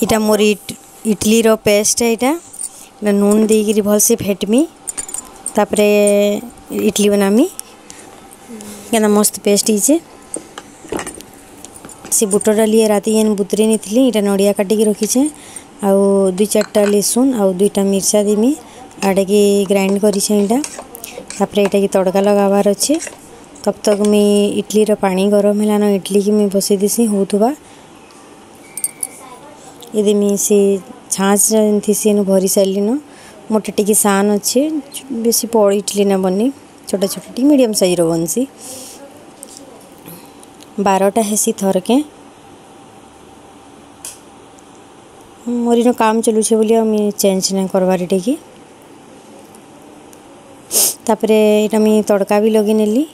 इटा मोर इडली रो पेस्ट है। इटा नून देकरी भल से फेटमी तापरे इडली बनामी क्या मस्त पेस्ट ही से बुट डाली राति एन बुतरे नहीं इटा नड़िया काटिकी रखीचे आउ 2-4टा लहसुन आउ 2टा मिर्चा देमी आड़े की ग्राइंड करीछे इटा तापरे इटा की तड़का लगावार अच्छे। तब तक मैं इडली रो पानी गरम है ना इडली की मैं बसई देसी होतुबा ये मैं से छाँच थी भरी सारे न मोटे टी सान अच्छे बेसी बड़ इडली ना बनी छोटा छोटा टी मीडियम साइज बनसी 12टा हेसी थरके मोर इन काम चलुचे बोली मुझे चेंज ना करवार इटे की तापरे इटा मुझे तड़का भी लगे नेली।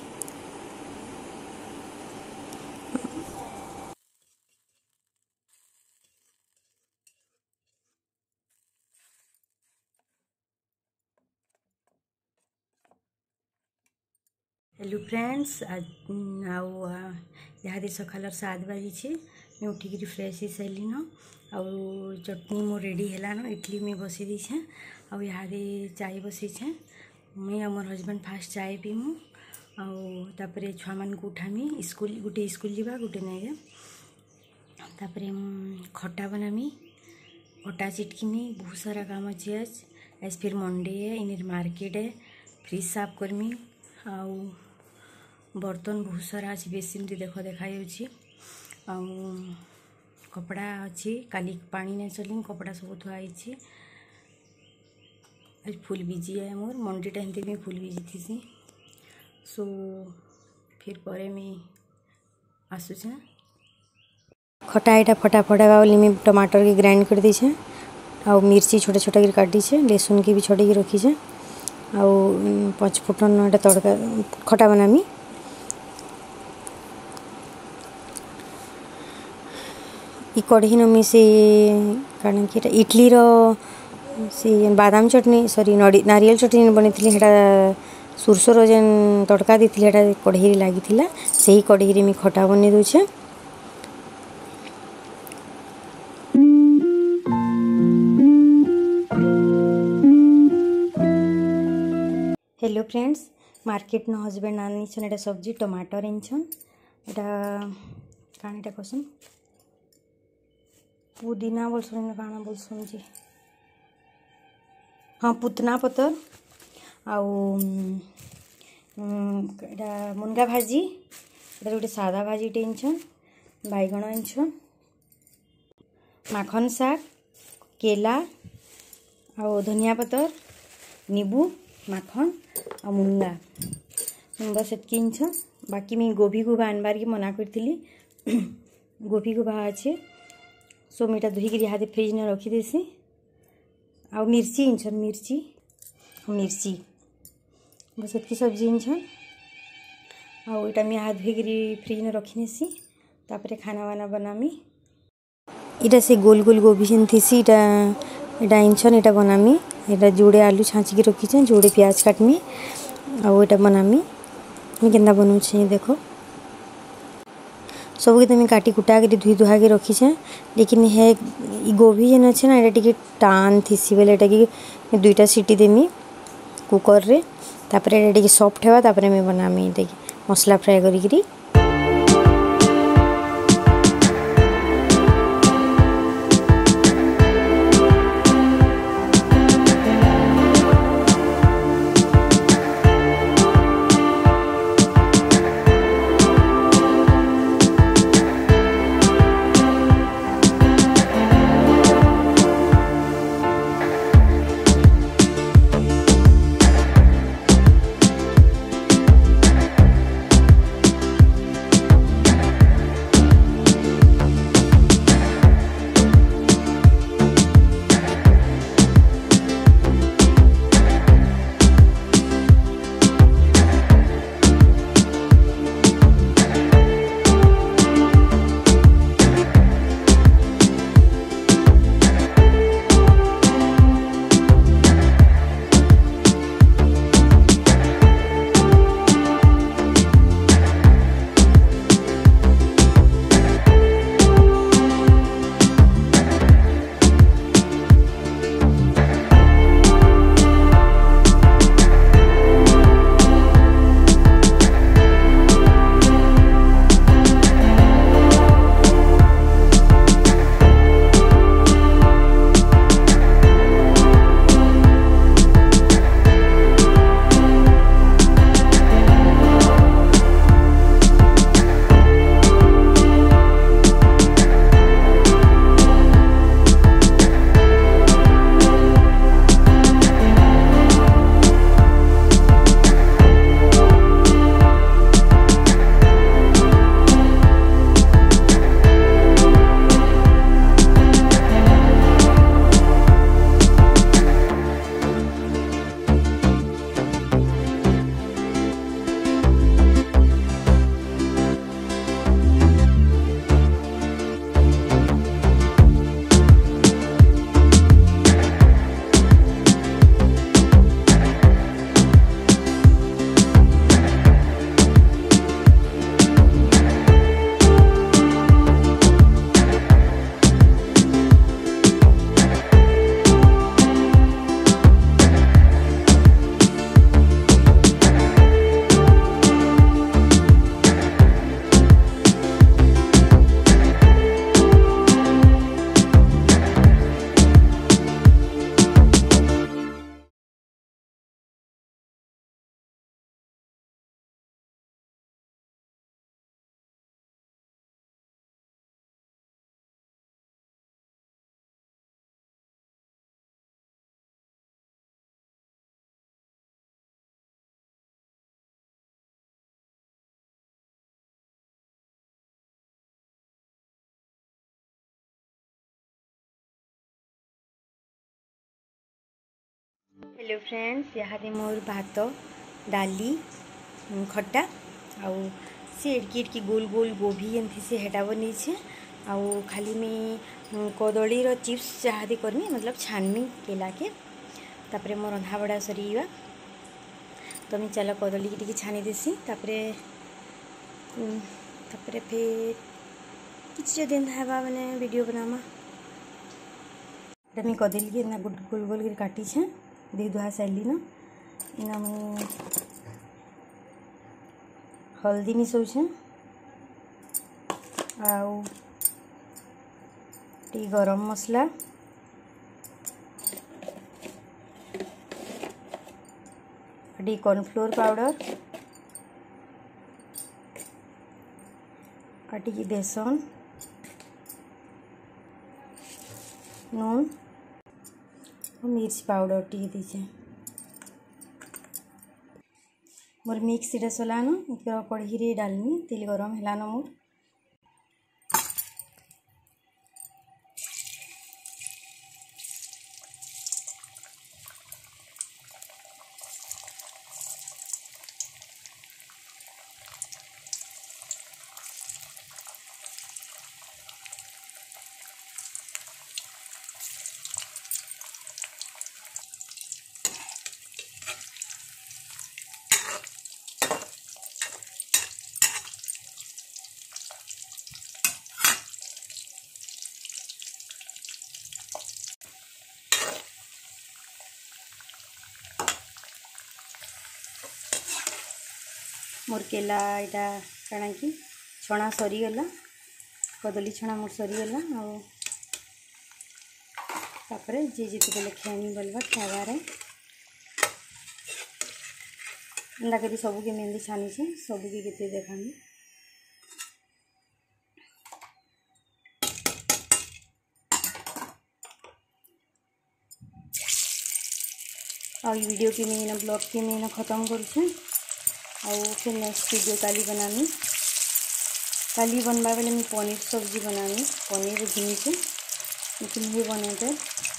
हेलो फ्रेंड्स आज सकाल 7 बाजी मैं उठिक फ्रेश हो सारे न आउ चटनी मो रेडी है न इडली में बसी दीछे आदि चाय बसीछे मुई मोर हजबैंड फास्ट चाय पीमु आउे छुआ मान को उठामी स्कूल गोटे स्कूल जावा गोटे नहीं तापरे खटा बनामी अटा चिटकीमी बहुत सारा काम अच्छे आज फिर मंडे है इन मार्केट है फ्रिज साफ करमी आउ बर्तन बहुत सारा अच्छी बेसिन देख देखा कपड़ा अच्छी काली पानी नहीं चली कपड़ा सब थुआई आज फुल बिजी है मोर मंडी टाइम में फुल बिजी थी सो फिर परे मैं आसुचे खटा इटा फटाफट है बोली मैं टमाटर की ग्राइंड कर दीछे आउ मिर्ची छोटा छोटा कर काटीछे लहसुन की भी छोटे की रखीछे आउ 5 फुटन तड़का खटा बनामी कढ़ी नमी से कारण कि इडली रो से बादाम चटनी सॉरी नारियल चटनी बनी थी सुरसर जेन तड़का दी कढ़ी लगी से ही कढ़ी में खटा बनी दूचे। हेलो फ्रेंड्स मार्केट न हजबैंड आनीछन एटा सब्जी टमाटर आनीछन एटा काण एटा कहसन पुदीना बोलसन काण बोलसन जी हाँ पुतना पतर आउ एटा मुनगा भाजी एटा गोटे सादा भाजी आनीछन बैगण आनीछन माखन साग केला आउ धनिया पतर नींबू माखन आ मुंगा बस एतकी आनीछन बाकी मैं गोभी गुबा आनबार की मना करी गोभी गुबा अच्छे सो मीटा धोईक इहादे फ्रिज ने रखीदेसी आ मिर्ची आनीछन मिर्ची बस एतकी सब्जी आनीछन आईटा मैं हाथ धोईक फ्रिज ने रखीनेसी तापरे खाना वाना बनामी इटा से गोल गोल गोभी जेन थीसी इटा आनीछन इटा बनामी इटा जोड़े आलू छाँचिकी रखीचे जोड़े प्याज काटमी आईटा बनामी मैं केन्दा बनाऊे देखो सब के मैं काटी कुटा के धुई धुआ के रखीचे लेकिन है गोभी जेन अच्छे ना ये टान थीसी बेले कि 2टा सीटी देमी कुकर रे तापरे ये सॉफ्ट है तापरे मैं बनामी मसला फ्राए करी हेलो फ्रेंड्स, यहाँ मोर भात डाली खट्टा आउ से एड़की गोल गोल गोभी एमती से हेटा बनी आउ खाली में कदली चिप्स जहाँ दी करमी मतलब छानमी केला के तापरे मोर रंधा बड़ा सरीवा तो मैं चलो कदली की छानी देसी तापरे फिर किसी दिन हेबा मैंने वीडियो बनामा मैं कदली के ना गोल गोल कर काटी छे दे दुहा सारी न इना मैं हल्दी मिसौछे आउ टी गरम मसला टी कॉर्नफ्लोर पाउडर टी बेसन नून और मिर्च पाउडर टी दीचे मोर मिक्स इटा सलान कढ़ी रे डालमी तेल गरम हेलान मोर मोर केला इटा काଣା कि छणा सरीगला कदली छणा मोर सरीगला तापरे जे जिते बेले खाइमी बोलबा खाइबार एंदा करी सबू के मेहंदी छानी सबू के केते देखामी और वीडियो के मैं ब्लॉग के मैं खत्म करूँ और फिर नेक्स्ट वीडियो काली बनामी काली बनवा बेले मैं पनीर सब्जी बनामी पनीर घिनी से लेकिन ये बनेते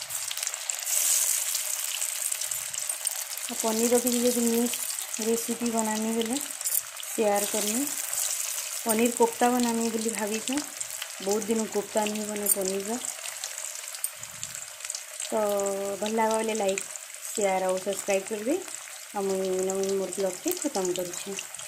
पनीर की जो न्यू रेसिपी बनामी बेले शेयर करमी पनीर कोफ्ता बनामी बोली भावी बहुत दिन कोफ्ता नहीं बने पनीर तो भल लगा बेले लाइक शेयर और सब्सक्राइब कर दे और मुझे मोर ब्लॉग के खत्म करूँ।